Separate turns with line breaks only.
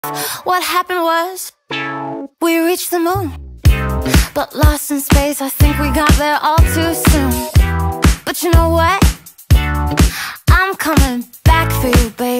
What happened was we reached the moon, but lost in space, I think we got there all too soon. But you know what? I'm coming back for you, baby.